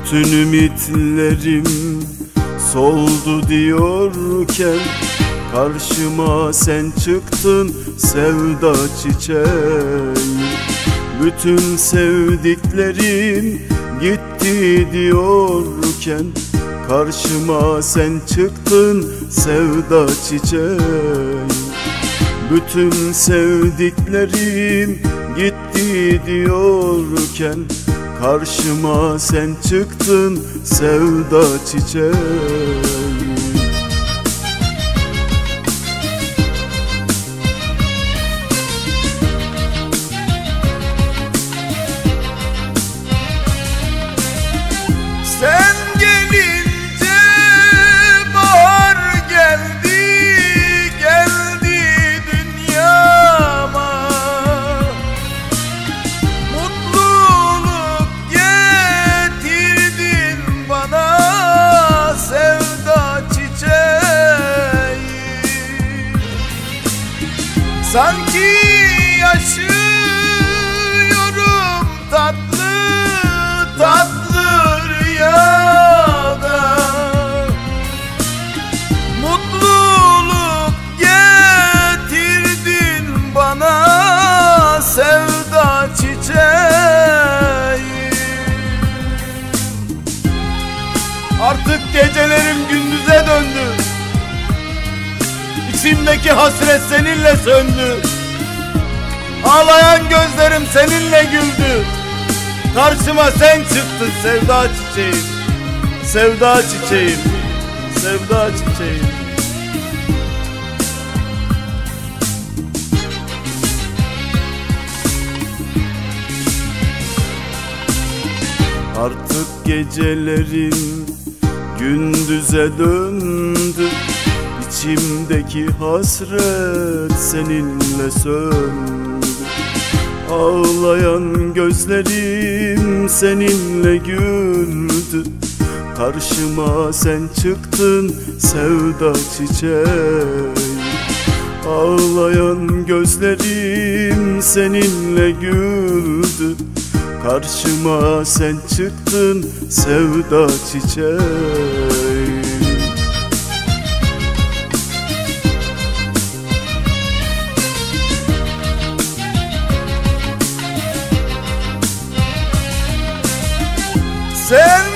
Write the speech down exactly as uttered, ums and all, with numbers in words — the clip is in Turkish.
Bütün ümitlerim soldu diyorken karşıma sen çıktın sevda çiçeği. Bütün sevdiklerim gitti diyorken karşıma sen çıktın sevda çiçeği. Bütün sevdiklerim gitti diyorken karşıma sen çıktın sevda çiçeği. Sen gelince bahar geldi, geldi dünyama. Mutluluk getirdin bana sevda çiçeği. Sanki yaşıyorum tatlı tatlı rüyada. Mutluluk getirdin bana sevda çiçeği. Artık gecelerim gündüze döndü. İçimdeki hasret seninle söndü. Ağlayan gözlerim seninle güldü. Karşıma sen çıktın sevda çiçeğim, sevda çiçeğim, sevda çiçeğim. Artık gecelerin gündüze döndü. İçimdeki hasret seninle söndü. Ağlayan gözlerim seninle güldü. Karşıma sen çıktın sevda çiçeği. Ağlayan gözlerim seninle güldü. Karşıma sen çıktın sevda çiçeği. Sen